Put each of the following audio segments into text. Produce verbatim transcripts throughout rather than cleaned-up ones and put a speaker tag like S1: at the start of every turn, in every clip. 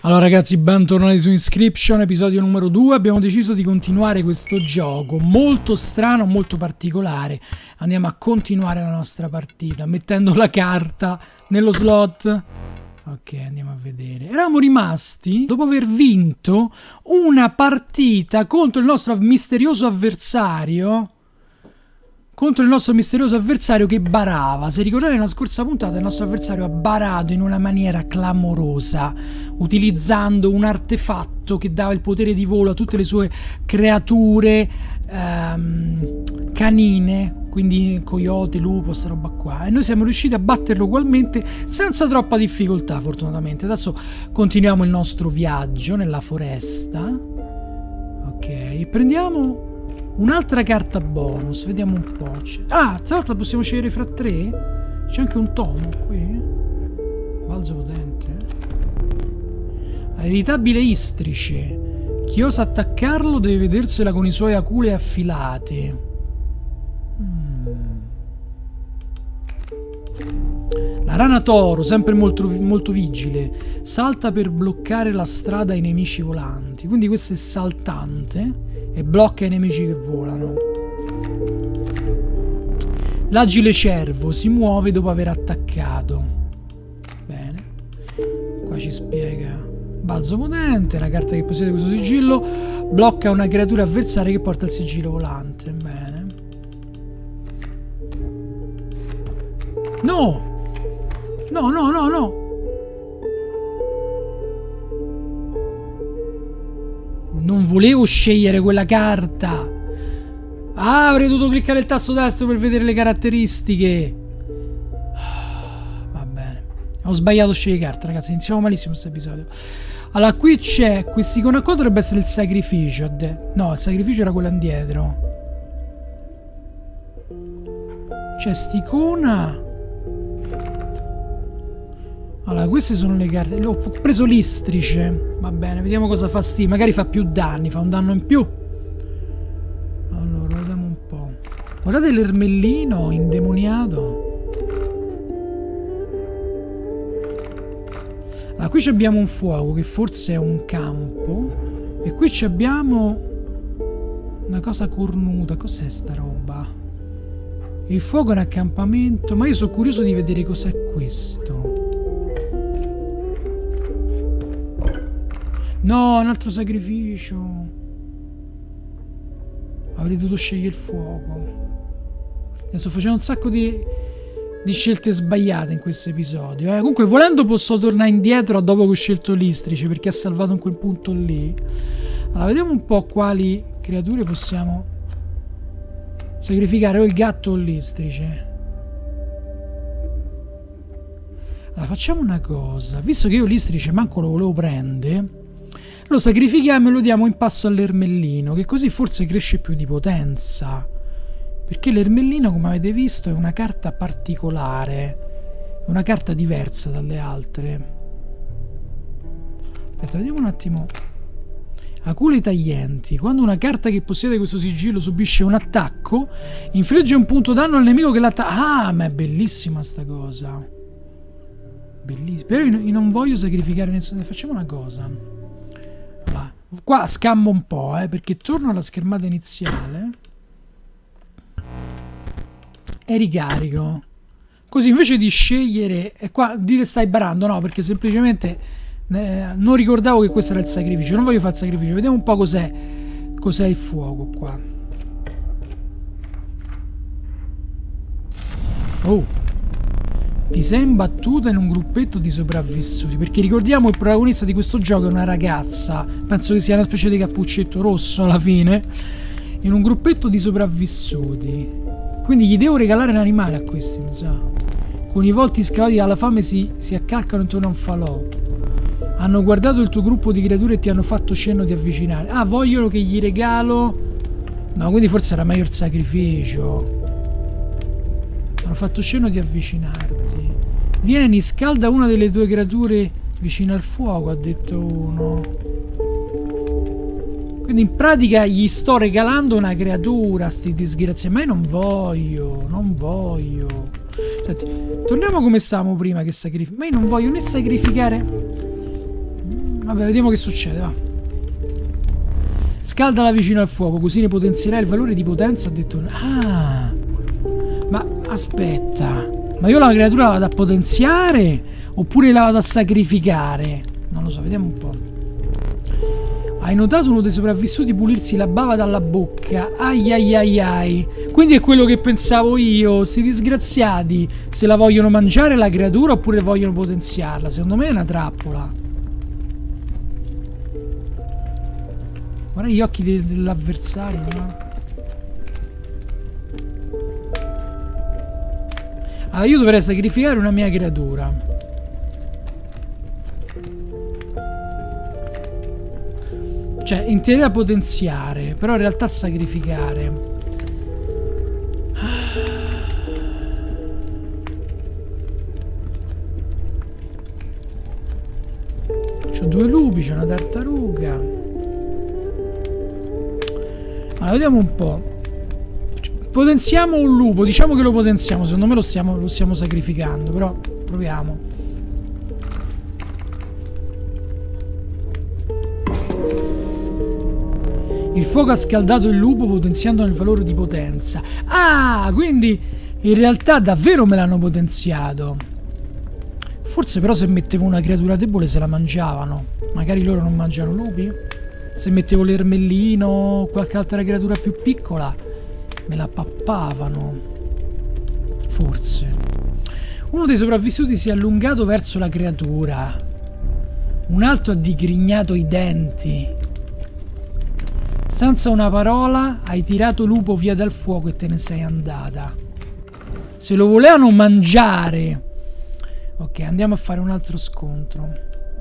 S1: Allora ragazzi, bentornati su Inscription, episodio numero due. Abbiamo deciso di continuare questo gioco molto strano, molto particolare. Andiamo a continuare la nostra partita mettendo la carta nello slot. Ok, andiamo a vedere. Eravamo rimasti dopo aver vinto una partita contro il nostro misterioso avversario contro il nostro misterioso avversario che barava. Se ricordate, nella scorsa puntata il nostro avversario ha barato in una maniera clamorosa, utilizzando un artefatto che dava il potere di volo a tutte le sue creature ehm, canine, quindi coyote, lupo, sta roba qua, e noi siamo riusciti a batterlo ugualmente senza troppa difficoltà, fortunatamente. Adesso continuiamo il nostro viaggio nella foresta. Ok, prendiamo un'altra carta bonus, vediamo un po'. Ah, stavolta possiamo scegliere fra tre? C'è anche un tomo qui. Balzo potente. Irritabile istrice. Chi osa attaccarlo deve vedersela con i suoi acule affilate. Hmm. La rana toro, sempre molto, molto vigile, salta per bloccare la strada ai nemici volanti. Quindi questo è saltante e blocca i nemici che volano. L'agile cervo si muove dopo aver attaccato. Bene. Qua ci spiega. Balzo potente, una carta che possiede questo sigillo blocca una creatura avversaria che porta il sigillo volante. Bene. No! No, no, no, no! Non volevo scegliere quella carta. Ah, avrei dovuto cliccare il tasto destro per vedere le caratteristiche. Va bene. Ho sbagliato a scegliere carta, ragazzi. Iniziamo malissimo questo episodio. Allora, qui c'è... Questi icona qua dovrebbe essere il sacrificio. No, il sacrificio era quello indietro. C'è st'icona. Allora, queste sono le carte. Ho preso l'istrice. Va bene, vediamo cosa fa sti. Magari fa più danni, fa un danno in più. Allora, vediamo un po'. Guardate l'ermellino indemoniato. Allora, qui abbiamo un fuoco che forse è un campo. E qui abbiamo una cosa cornuta. Cos'è sta roba? Il fuoco è un accampamento. Ma io sono curioso di vedere cos'è questo. No, un altro sacrificio. Avrei dovuto scegliere il fuoco. Sto facendo un sacco di, di scelte sbagliate in questo episodio. Eh. Comunque, volendo, posso tornare indietro a dopo che ho scelto l'istrice, perché ha salvato in quel punto lì. Allora, vediamo un po' quali creature possiamo sacrificare, o il gatto o l'istrice. Allora, facciamo una cosa. Visto che io l'istrice manco lo volevo prendere, lo sacrifichiamo e lo diamo in pasto all'ermellino, che così forse cresce più di potenza. Perché l'ermellino, come avete visto, è una carta particolare. È una carta diversa dalle altre. Aspetta, vediamo un attimo. Acule taglienti. Quando una carta che possiede questo sigillo subisce un attacco, infligge un punto danno al nemico che l'attacca. Ah, ma è bellissima sta cosa. Bellissima. Però io non voglio sacrificare nessuno. Facciamo una cosa. Qua scammo un po', eh, perché torno alla schermata iniziale e ricarico. Così invece di scegliere... E qua dite stai barando, no, perché semplicemente eh, non ricordavo che questo era il sacrificio. Non voglio fare il sacrificio. Vediamo un po' cos'è cos'è il fuoco qua. Oh! Ti sei imbattuta in un gruppetto di sopravvissuti. Perché ricordiamo, il protagonista di questo gioco è una ragazza. Penso che sia una specie di cappuccetto rosso alla fine. In un gruppetto di sopravvissuti. Quindi gli devo regalare un animale a questi, mi sa. Con i volti scavati dalla fame si, si accalcano intorno a un falò. Hanno guardato il tuo gruppo di creature e ti hanno fatto cenno di avvicinare. Ah, vogliono che gli regalo... No, quindi forse era meglio il sacrificio. Hanno fatto cenno di avvicinarti. Vieni, scalda una delle tue creature vicino al fuoco, ha detto uno. Quindi in pratica gli sto regalando una creatura, sti disgraziati. Ma io non voglio, non voglio. Senti, torniamo come stavamo prima che sacrificare. Ma io non voglio né sacrificare... Vabbè, vediamo che succede, va. Scaldala vicino al fuoco, così ne potenzierai il valore di potenza, ha detto... Ah! Ma aspetta... Ma io la creatura la vado a potenziare? Oppure la vado a sacrificare? Non lo so, vediamo un po'. Hai notato uno dei sopravvissuti pulirsi la bava dalla bocca? Ai ai ai ai. Quindi è quello che pensavo io. Sti disgraziati. Se la vogliono mangiare la creatura oppure vogliono potenziarla. Secondo me è una trappola. Guarda gli occhi de dell'avversario, no? Allora io dovrei sacrificare una mia creatura. Cioè, in teoria potenziare, però in realtà sacrificare. C'ho due lupi, c'è una tartaruga. Allora, vediamo un po'. Potenziamo un lupo, diciamo che lo potenziamo, secondo me lo stiamo, lo stiamo sacrificando, però proviamo. Il fuoco ha scaldato il lupo potenziandone il valore di potenza. Ah, quindi in realtà davvero me l'hanno potenziato. Forse però se mettevo una creatura debole se la mangiavano. Magari loro non mangiano lupi? Se mettevo l'ermellino o qualche altra creatura più piccola me la pappavano. Forse. Uno dei sopravvissuti si è allungato verso la creatura. Un altro ha digrignato i denti. Senza una parola hai tirato lupo via dal fuoco e te ne sei andata. Se lo volevano mangiare. Ok, andiamo a fare un altro scontro.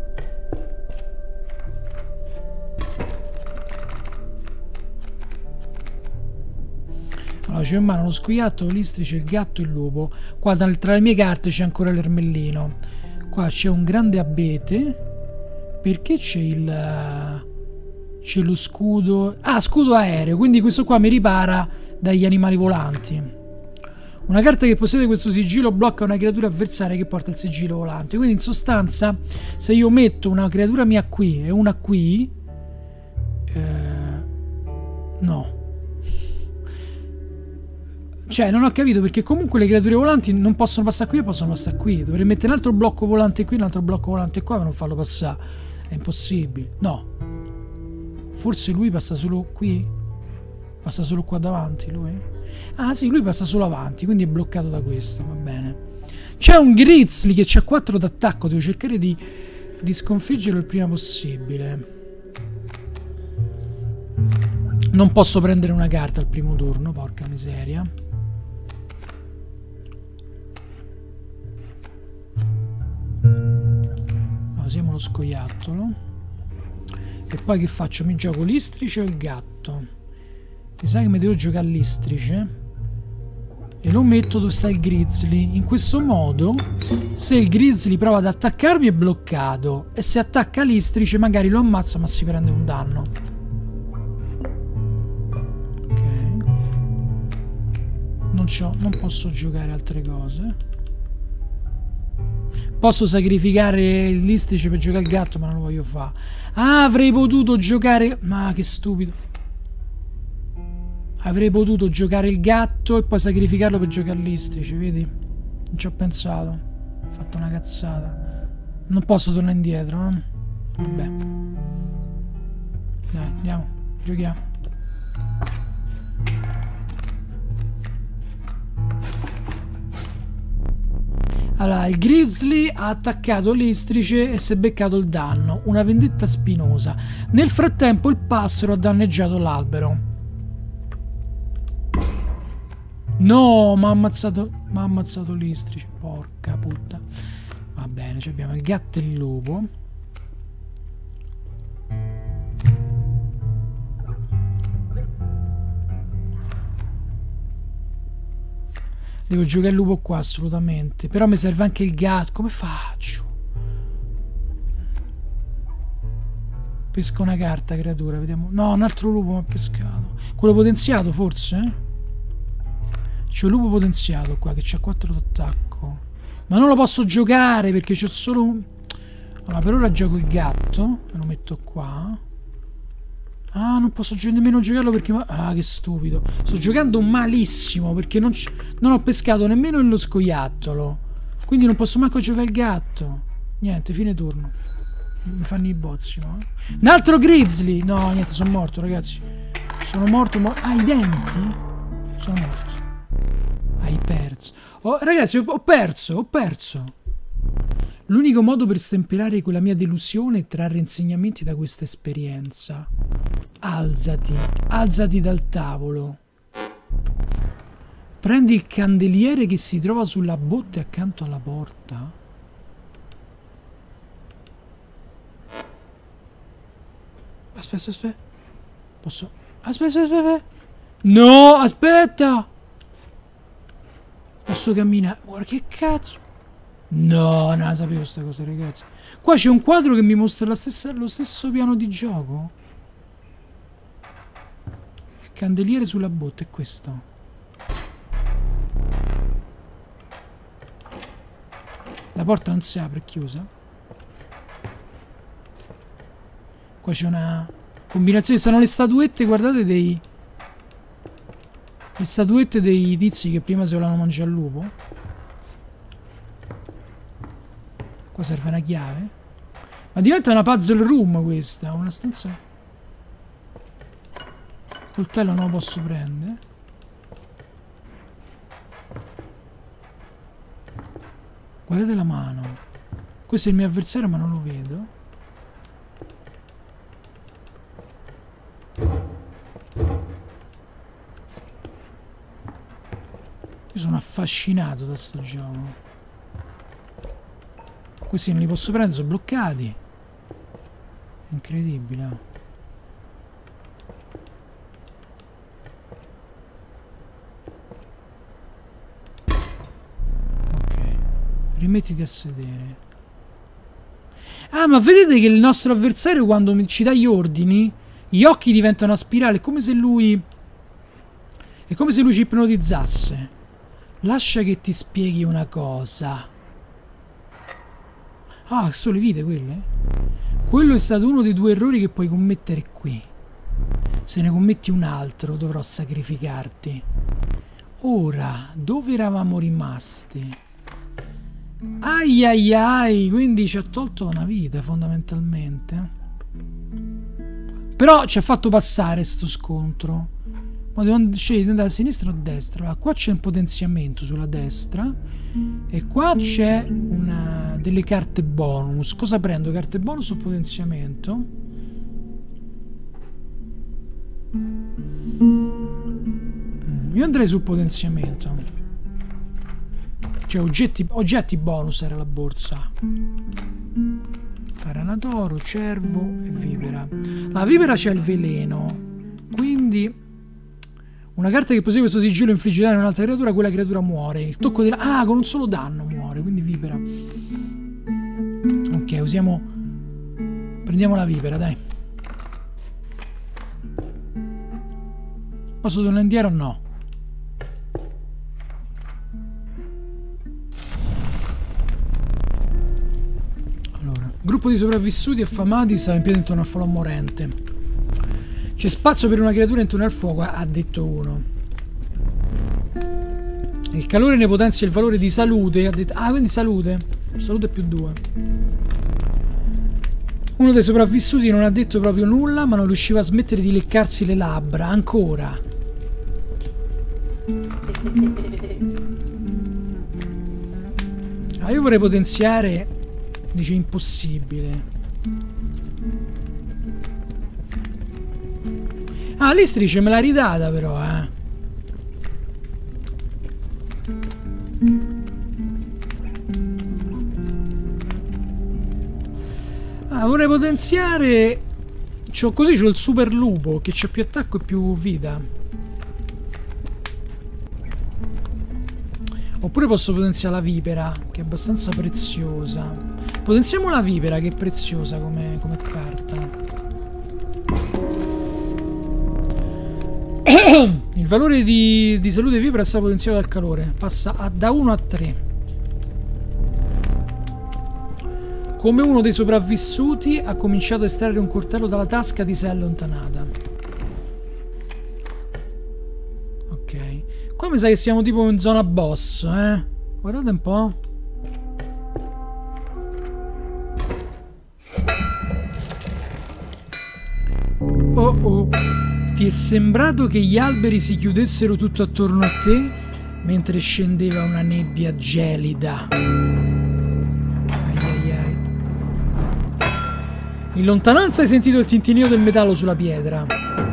S1: Allora, c'è in mano lo scoiattolo, l'istrice, il gatto e il lupo. Qua tra le mie carte c'è ancora l'ermellino. Qua c'è un grande abete. Perché c'è il... C'è lo scudo... Ah, scudo aereo. Quindi questo qua mi ripara dagli animali volanti. Una carta che possiede questo sigillo blocca una creatura avversaria che porta il sigillo volante. Quindi in sostanza, se io metto una creatura mia qui e una qui... Eh, no. Cioè, non ho capito perché comunque le creature volanti non possono passare qui e possono passare qui. Dovrei mettere un altro blocco volante qui, un altro blocco volante qua per non farlo passare. È impossibile. No. Forse lui passa solo qui? Passa solo qua davanti lui? Ah sì, lui passa solo avanti, quindi è bloccato da questo, va bene. C'è un Grizzly che c'ha quattro d'attacco, devo cercare di, di sconfiggerlo il prima possibile. Non posso prendere una carta al primo turno, porca miseria. Usiamo lo scoiattolo. E poi che faccio? Mi gioco l'istrice o il gatto? Mi sa che mi devo giocare l'istrice. E lo metto dove sta il Grizzly. In questo modo, se il Grizzly prova ad attaccarmi è bloccato. E se attacca l'istrice magari lo ammazza ma si prende un danno. Ok. Non c'ho, non posso giocare altre cose. Posso sacrificare l'istrice per giocare il gatto, ma non lo voglio fare. Ah, avrei potuto giocare... Ma che stupido. Avrei potuto giocare il gatto e poi sacrificarlo per giocare l'istrice, vedi? Non ci ho pensato. Ho fatto una cazzata. Non posso tornare indietro, eh? Vabbè. Dai, andiamo. Giochiamo. Allora, il Grizzly ha attaccato l'istrice e si è beccato il danno. Una vendetta spinosa. Nel frattempo il passero ha danneggiato l'albero. No, mi ha ammazzato, m'ha ammazzato l'istrice. Porca puttana. Va bene, abbiamo il gatto e il lupo. Devo giocare il lupo qua assolutamente. Però mi serve anche il gatto. Come faccio? Pesco una carta, creatura. Vediamo. No, un altro lupo mi ha pescato. Quello potenziato forse? C'è un lupo potenziato qua che c'ha quattro d'attacco. Ma non lo posso giocare perché c'ho solo un... Allora, per ora gioco il gatto. E lo metto qua. Ah, non posso nemmeno giocarlo perché... Ah, che stupido. Sto giocando malissimo perché non, non ho pescato nemmeno lo scoiattolo. Quindi non posso manco giocare il gatto. Niente, fine turno. Mi fanno i bozzi, no? Un altro grizzly! No, niente, sono morto, ragazzi. Sono morto, mo ah, i denti? Sono morto. Hai perso. Oh, ragazzi, ho perso, ho perso. L'unico modo per stemperare quella mia delusione è trarre insegnamenti da questa esperienza. Alzati, alzati dal tavolo. Prendi il candeliere che si trova sulla botte accanto alla porta. Aspetta, aspetta. Posso... Aspetta, aspetta, aspetta. No, aspetta. Posso camminare. Guarda che cazzo. No, non la sapevo sta cosa, ragazzi. Qua c'è un quadro che mi mostra la stessa, lo stesso piano di gioco. Il candeliere sulla botte è questo. La porta non si apre, è chiusa. Qua c'è una combinazione. Sono le statuette, guardate, dei... Le statuette dei tizi che prima si volevano mangiare al lupo. Qua serve una chiave. Ma diventa una puzzle room questa. Una stanza. Il coltello non lo posso prendere. Guardate la mano. Questo è il mio avversario ma non lo vedo. Io sono affascinato da sto gioco. Questi non li posso prendere, sono bloccati. Incredibile. Ok. Rimettiti a sedere. Ah, ma vedete che il nostro avversario quando ci dà gli ordini, gli occhi diventano a spirale. È come se lui... È come se lui ci ipnotizzasse. Lascia che ti spieghi una cosa. Ah, sono le vite quelle? Quello è stato uno dei due errori che puoi commettere qui. Se ne commetti un altro, dovrò sacrificarti. Ora, dove eravamo rimasti? Ai ai ai, quindi ci ha tolto una vita, fondamentalmente. Però ci ha fatto passare sto scontro. Ma devo scegliere di andare a sinistra o a destra. Allora, qua c'è un potenziamento sulla destra. E qua c'è una delle carte bonus. Cosa prendo? Carte bonus o potenziamento? Io andrei sul potenziamento. Cioè oggetti, oggetti bonus era la borsa. Paranatoro, cervo e vipera. La vipera c'è il veleno. Quindi una carta che posseggue questo sigillo infligge danno a un'altra creatura, quella creatura muore. Il tocco della... Ah, con un solo danno muore, quindi vipera. Ok, usiamo... Prendiamo la vipera, dai. Posso tornare indietro o no? Allora, gruppo di sopravvissuti affamati sta in piedi intorno al falò morente. C'è spazio per una creatura intorno al fuoco, ha detto uno. Il calore ne potenzia il valore di salute, ha detto... Ah, quindi salute. Salute più due. Uno dei sopravvissuti non ha detto proprio nulla, ma non riusciva a smettere di leccarsi le labbra. Ancora. Ah, io vorrei potenziare... Dice impossibile. Ah, l'istrice me l'ha ridata però, eh. Ah, vorrei potenziare... C'ho, così c'ho il super lupo, che c'ha più attacco e più vita. Oppure posso potenziare la vipera, che è abbastanza preziosa. Potenziamo la vipera, che è preziosa come, come carta. Il valore di, di salute vipera è stato potenziato dal calore. Passa a, da uno a tre. Come uno dei sopravvissuti ha cominciato a estrarre un coltello dalla tasca di sé allontanata. Ok. Qua mi sa che siamo tipo in zona boss, eh? Guardate un po'. Oh oh. Ti è sembrato che gli alberi si chiudessero tutto attorno a te mentre scendeva una nebbia gelida. In lontananza hai sentito il tintinnio del metallo sulla pietra.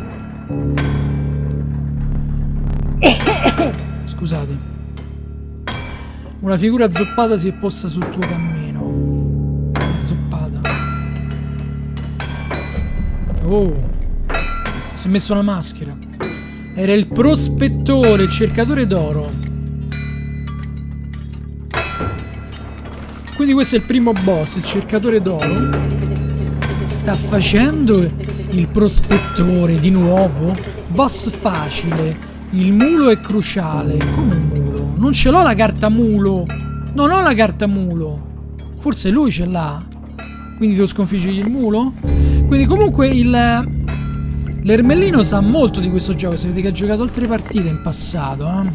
S1: Scusate. Una figura azzoppata si è posta sul tuo cammino. Azzoppata. Oh. Si è messo una maschera. Era il prospettore, il cercatore d'oro. Quindi questo è il primo boss, il cercatore d'oro. Sta facendo il prospettore di nuovo? Boss facile. Il mulo è cruciale. Come il mulo? Non ce l'ho la carta mulo. Non ho la carta mulo. Forse lui ce l'ha. Quindi devo sconfiggere il mulo? Quindi comunque il... L'Ermellino sa molto di questo gioco. Sapete che ha giocato altre partite in passato, eh?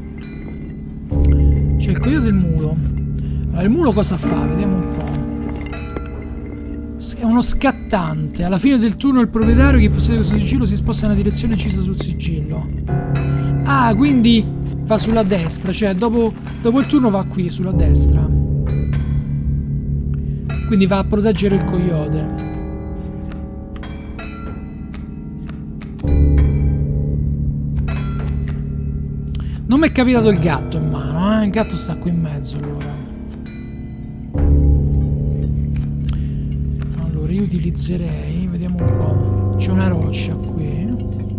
S1: C'è il coyote del mulo. Allora, il mulo cosa fa? Vediamo un po'. È uno scattante. Alla fine del turno il proprietario che possiede questo sigillo si sposta nella direzione incisa sul sigillo. Ah, quindi va sulla destra. Cioè, dopo, dopo il turno va qui, sulla destra. Quindi va a proteggere il coyote. Non mi è capitato il gatto in mano, eh? Il gatto sta qui in mezzo, allora. Allora, io utilizzerei... Vediamo un po'. C'è una roccia qui.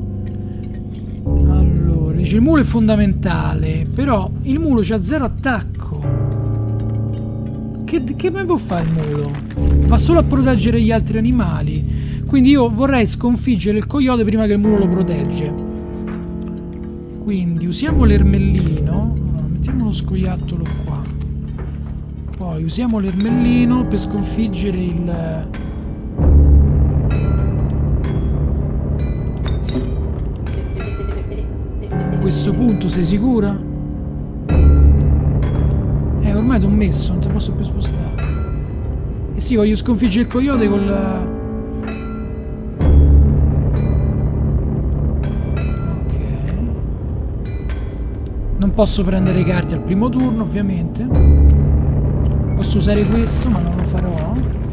S1: Allora, dice il mulo è fondamentale, però il mulo c'ha zero attacco. Che, che me può fare il mulo? Va solo a proteggere gli altri animali. Quindi io vorrei sconfiggere il coyote prima che il mulo lo protegge. Quindi usiamo l'ermellino. Allora, mettiamo lo scoiattolo qua. Poi usiamo l'ermellino per sconfiggere il... A questo punto sei sicura? Eh, ormai ti ho messo, non ti posso più spostare. Eh sì, voglio sconfiggere il coyote col... Non posso prendere carte al primo turno, ovviamente. Posso usare questo, ma non lo farò.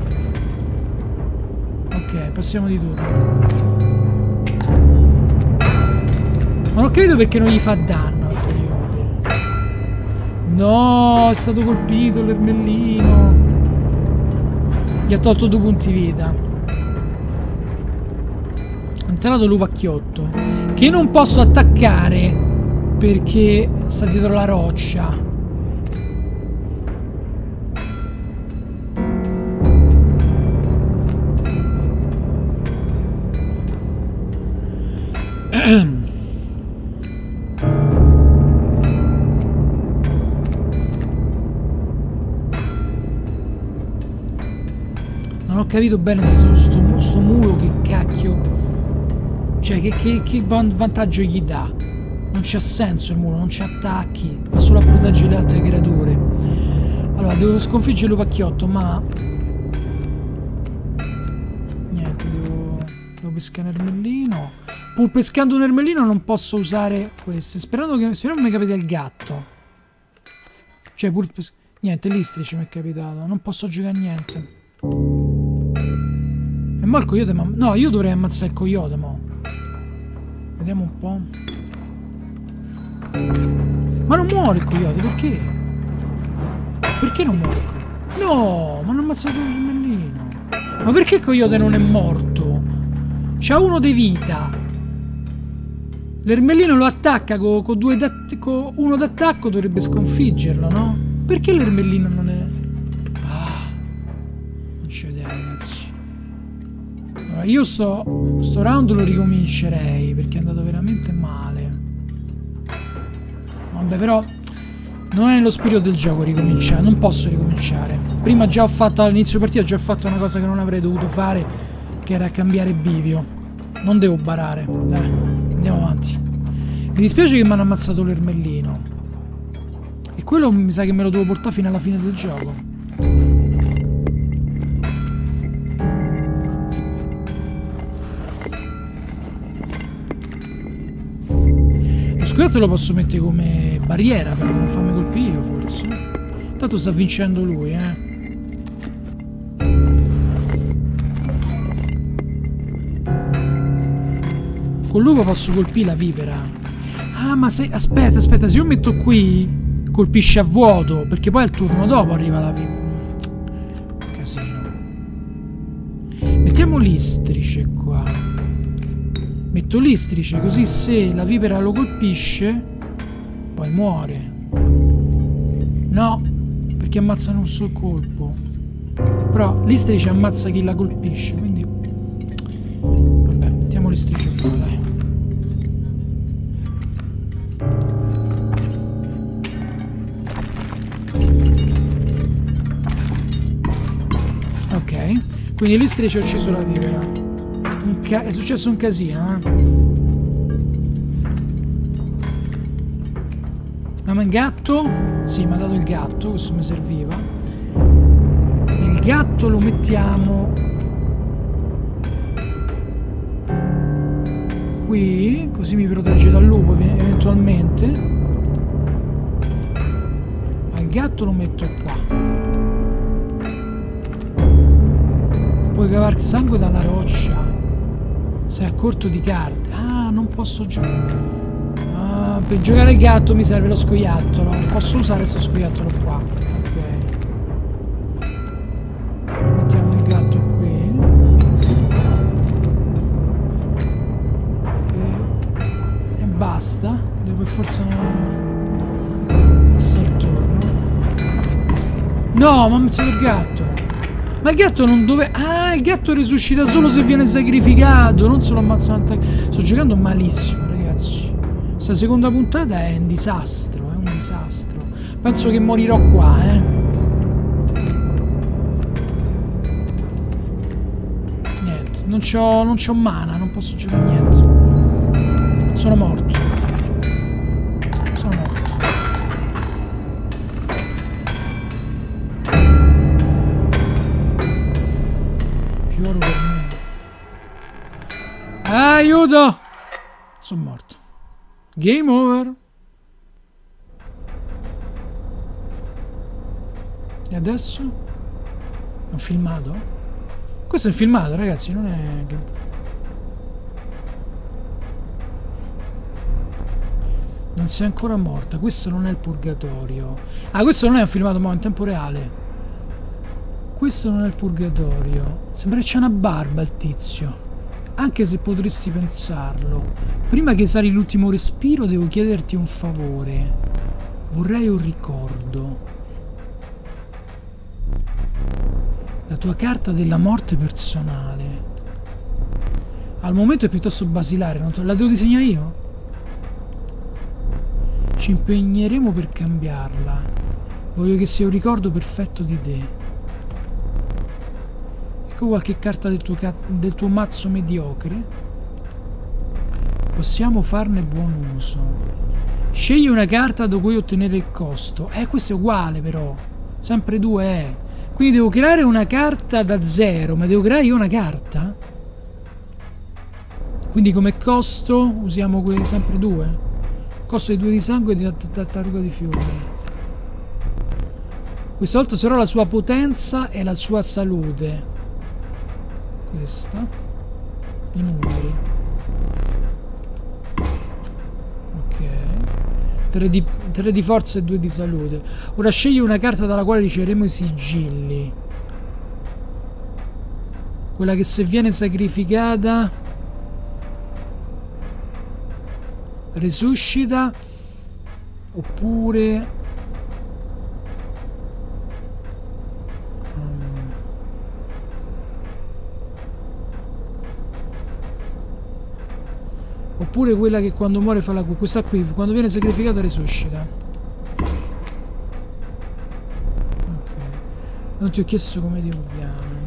S1: Ok, passiamo di turno. Ma non credo perché non gli fa danno al coyote. No, è stato colpito l'ermellino. Gli ha tolto due punti vita. È entrato lupacchiotto. Che non posso attaccare perché sta dietro la roccia. Non ho capito bene sto, sto, sto mulo, che cacchio. Cioè, che, che, che vantaggio gli dà? Non c'ha senso il mulo, non c'ha attacchi, fa solo a proteggere le altre creature. Allora, devo sconfiggere il lupacchiotto, ma... Niente, devo... Devo pescare un ermellino. Pur pescando un ermellino non posso usare queste. Sperando che... Speriamo che mi capiti il gatto. Cioè, pur pes... Niente, l'istrice mi è capitato. Non posso giocare a niente. E mo il coyote... Ma... No, io dovrei ammazzare il coyote, mo. Vediamo un po'. Ma non muore il coyote, perché? Perché non muore il coyote? No, ma non ha ammazzato l'ermellino. Ma perché il coyote non è morto? C'ha uno di vita. L'ermellino lo attacca con co due con uno d'attacco, dovrebbe sconfiggerlo, no? Perché l'ermellino non è... Ah, non c'è idea, ragazzi. Allora, io sto, sto round lo ricomincerei perché è andato veramente male. Vabbè, però non è nello spirito del gioco ricominciare, non posso ricominciare. prima già ho fatto, all'inizio partita già ho fatto una cosa che non avrei dovuto fare, che era cambiare bivio. Non devo barare. Dai, andiamo avanti. Mi dispiace che mi hanno ammazzato l'ermellino. E quello mi sa che me lo devo portare fino alla fine del gioco. Lo scoiattolo lo posso mettere come barriera per non farmi colpire io, forse. Tanto sta vincendo lui, eh. Con lui posso colpire la vipera. Ah, ma se... Aspetta, aspetta, se io metto qui colpisce a vuoto, perché poi al turno dopo arriva la vipera. Casino. Mettiamo l'istrice qua. Metto l'istrice, così se la vipera lo colpisce poi muore. No, perché ammazza in un solo colpo. Però l'istrice ammazza chi la colpisce, quindi vabbè, mettiamo l'istrice qua, dai. Ok, quindi l'istrice ha ucciso la vipera. Un ca- è successo un casino, eh. Ma il gatto? Sì, mi ha dato il gatto, questo mi serviva. Il gatto lo mettiamo qui, così mi protegge dal lupo eventualmente. Ma il gatto lo metto qua. Puoi cavare sangue dalla roccia. Sei a corto di carte. Ah, non posso giocare. Ah, per giocare il gatto mi serve lo scoiattolo. Posso usare questo scoiattolo qua. Ok. Mettiamo il gatto qui. E, e basta. Devo per forza passare il turno. No, ma ho messo il gatto. Ma il gatto non dove... Ah, il gatto risuscita solo se viene sacrificato. Non se lo ammazzano. Sto giocando malissimo, ragazzi. Questa seconda puntata è un disastro. È un disastro. Penso che morirò qua, eh. Niente. Non c'ho non c'ho mana. Non posso giocare niente. Sono morto. Sono morto. Oro per me. Aiuto! Sono morto. Game over. E adesso? È un filmato? Questo è un filmato, ragazzi, non è... Non sei ancora morta. Questo non è il purgatorio. Ah, questo non è un filmato, ma in tempo reale. Questo non è il purgatorio. Sembra che c'è una barba il tizio. Anche se potresti pensarlo. Prima che sali l'ultimo respiro devo chiederti un favore. Vorrei un ricordo. La tua carta della morte personale. Al momento è piuttosto basilare. Non te... La devo disegnare io? Ci impegneremo per cambiarla. Voglio che sia un ricordo perfetto di te. Ecco qualche carta del tuo, del tuo mazzo mediocre. Possiamo farne buon uso. Scegli una carta da cui ottenere il costo. Eh, questo è uguale però. Sempre due è. Quindi devo creare una carta da zero. Ma devo creare io una carta? Quindi come costo usiamo que sempre due. Costo di due di sangue e di tartaruga di fiume. Questa volta sarò la sua potenza e la sua salute. Questa. I numeri. Ok. tre di, tre di forza e due di salute. Ora scegli una carta dalla quale riceveremo i sigilli. Quella che se viene sacrificata resuscita. Oppure Oppure quella che quando muore fa la cu. Questa qui, quando viene sacrificata, resuscita. Ok. Non ti ho chiesto come ti chiami.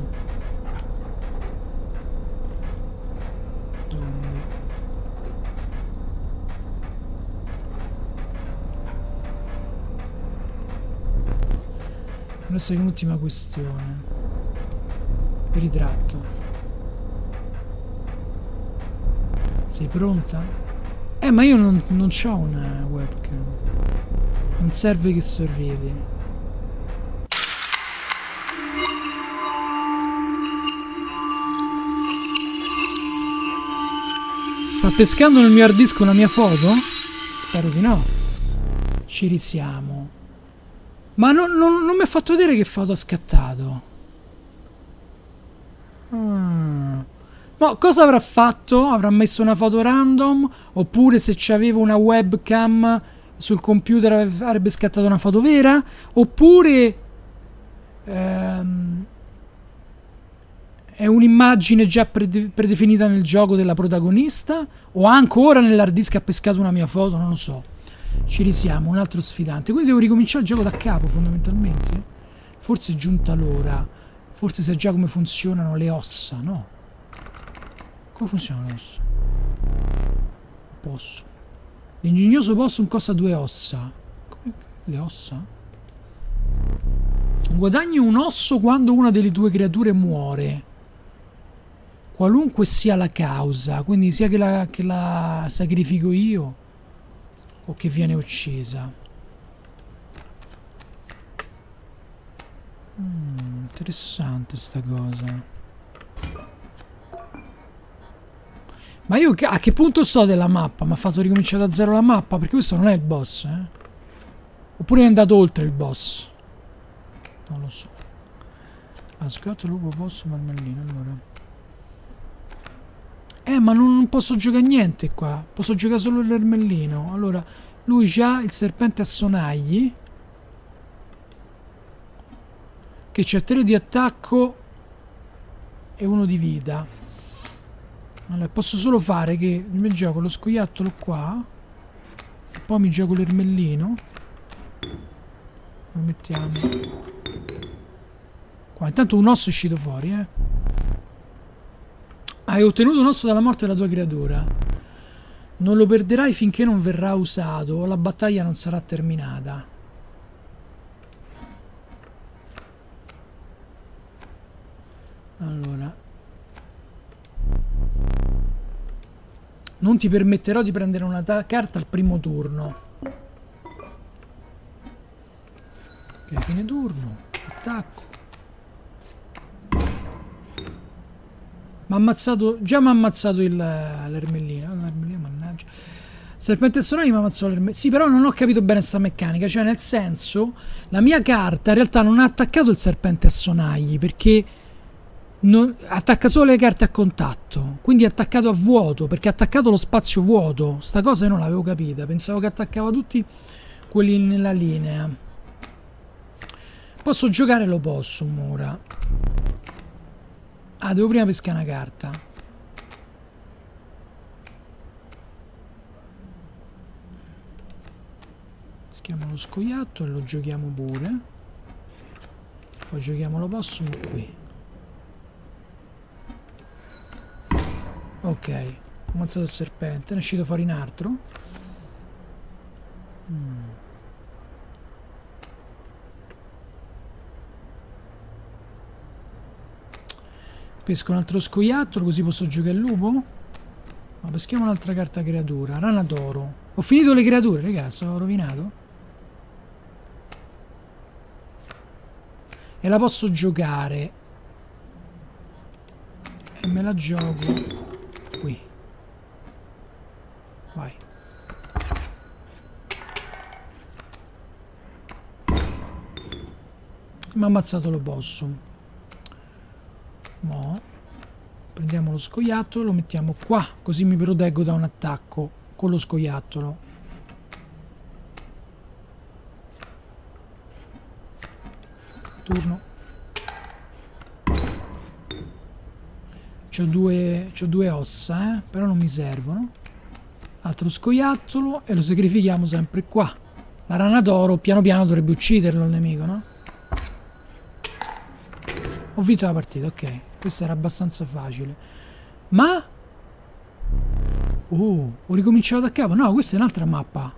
S1: Adesso è un'ultima questione. Ritratto. Sei pronta? Eh, ma io non, non c'ho una webcam. Non serve che sorridi. Sta pescando nel mio hard disk una mia foto? Spero di no. Ci risiamo. Ma non, non, non mi ha fatto vedere che foto ha scattato. Mm. No, cosa avrà fatto? Avrà messo una foto random? Oppure se c'avevo una webcam sul computer avrebbe scattato una foto vera? Oppure ehm, è un'immagine già prede predefinita nel gioco della protagonista? O ancora nell'hard disk ha pescato una mia foto? Non lo so. Ci risiamo, un altro sfidante. Quindi devo ricominciare il gioco da capo fondamentalmente. Forse è giunta l'ora. Forse sai già come funzionano le ossa, no? Come funzionano le ossa? Posso. L'ingegnoso possum costa due ossa. Come? Le ossa? Guadagni un osso quando una delle tue creature muore. Qualunque sia la causa. Quindi sia che la, che la sacrifico io o che viene uccisa. Mm, interessante sta cosa. Ma io a che punto sto della mappa? Mi ha fatto ricominciare da zero la mappa? Perché questo non è il boss, eh? Oppure è andato oltre il boss? Non lo so. Ascolta, lupo, posso, marmellino, allora. Eh, ma non posso giocare niente qua. Posso giocare solo l'ermellino. Allora, lui c'ha il serpente a sonagli, che c'è tre di attacco e uno di vita. Allora, posso solo fare che mi gioco lo scoiattolo qua, e poi mi gioco l'ermellino. Lo mettiamo qua. Intanto un osso è uscito fuori, eh. Hai ottenuto un osso dalla morte della tua creatura. Non lo perderai finché non verrà usato o la battaglia non sarà terminata. Allora, non ti permetterò di prendere una carta al primo turno. Ok, fine turno. Attacco. Mi ha ammazzato. Già mi ha ammazzato l'ermellino. L'ermellino, mannaggia. Serpente sonagli mi ha ammazzato l'ermellino. Sì, però non ho capito bene sta meccanica. Cioè, nel senso, la mia carta in realtà non ha attaccato il serpente a sonagli, perché non, attacca solo le carte a contatto. Quindi è attaccato a vuoto, perché ha attaccato lo spazio vuoto. Sta cosa io non l'avevo capita. Pensavo che attaccava tutti quelli nella linea. Posso giocare l'opossum ora. Ah, devo prima pescare una carta. Peschiamo lo scoiattolo e lo giochiamo pure. Poi giochiamo l'opossum qui. Ok, ho ammazzato il serpente, ne è uscito fuori un altro. Mm. Pesco un altro scoiattolo così posso giocare il lupo. Ma peschiamo un'altra carta creatura. Rana d'oro. Ho finito le creature, raga, sono rovinato. E la posso giocare. E me la gioco qui. Vai. Mi ha ammazzato l'opossum. Mo prendiamo lo scoiattolo, lo mettiamo qua, così mi proteggo da un attacco con lo scoiattolo. Turno. C'ho due, c'ho due ossa, eh? Però non mi servono. Altro scoiattolo e lo sacrifichiamo sempre qua. La rana d'oro piano piano dovrebbe ucciderlo il nemico, no? Ho vinto la partita, ok. Questo era abbastanza facile. Ma... Oh, ho ricominciato da capo. No, questa è un'altra mappa.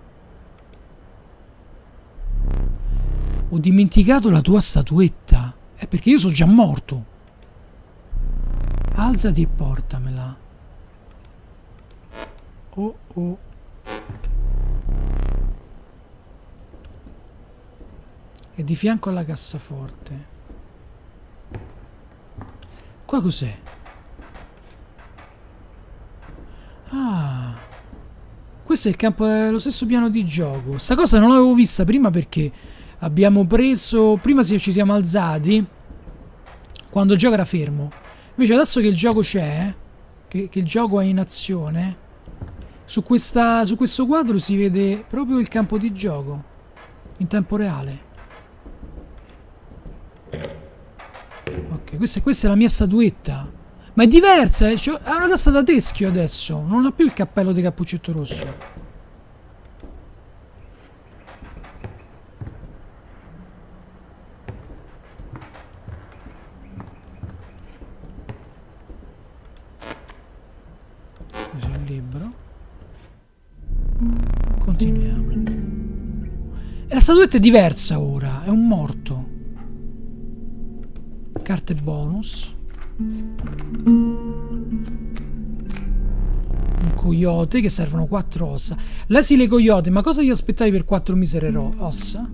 S1: Ho dimenticato la tua statuetta. È perché io sono già morto. Alzati e portamela. Oh oh. È di fianco alla cassaforte. Qua cos'è? Ah, questo è il campo, è lo stesso piano di gioco. Sta cosa non l'avevo vista prima perché abbiamo preso... Prima ci siamo alzati quando il gioco era fermo. Invece adesso che il gioco c'è, che, che il gioco è in azione, su, questa, su questo quadro si vede proprio il campo di gioco in tempo reale. Ok, questa, questa è la mia statuetta. Ma è diversa, eh? Cioè, ha una testa da teschio adesso. Non ha più il cappello di Cappuccetto Rosso. Questo è il libro. Continuiamo. E la statuetta è diversa ora. È un morto. Carte bonus. Un coyote che servono quattro ossa. L'esile coyote, ma cosa gli aspettavi per quattro misere ossa?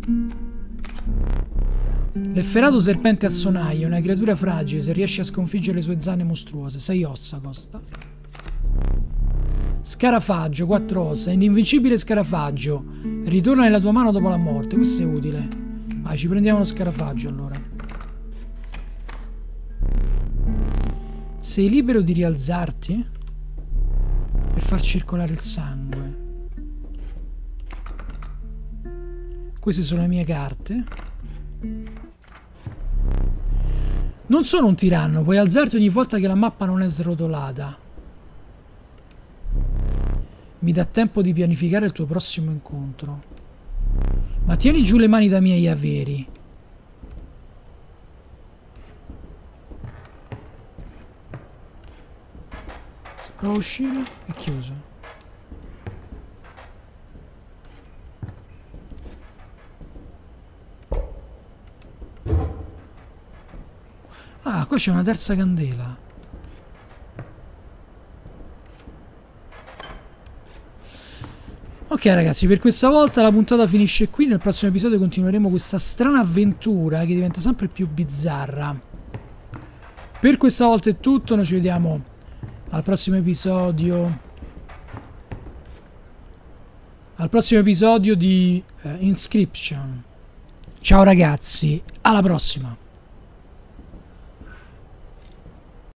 S1: L'efferato serpente a sonaglio, una creatura fragile, se riesce a sconfiggere le sue zanne mostruose. sei ossa costa. Scarafaggio, quattro ossa. L'invincibile scarafaggio. Ritorna nella tua mano dopo la morte. Questo è utile. Vai, ci prendiamo lo scarafaggio allora. Sei libero di rialzarti per far circolare il sangue. Queste sono le mie carte. Non sono un tiranno, puoi alzarti ogni volta che la mappa non è srotolata. Mi dà tempo di pianificare il tuo prossimo incontro. Ma tieni giù le mani dai miei averi. Prova a uscire, è chiuso. Ah, qua c'è una terza candela. Ok ragazzi, per questa volta la puntata finisce qui. Nel prossimo episodio continueremo questa strana avventura che diventa sempre più bizzarra. Per questa volta è tutto, noi ci vediamo al prossimo episodio al prossimo episodio di uh, Inscription. Ciao ragazzi, alla prossima.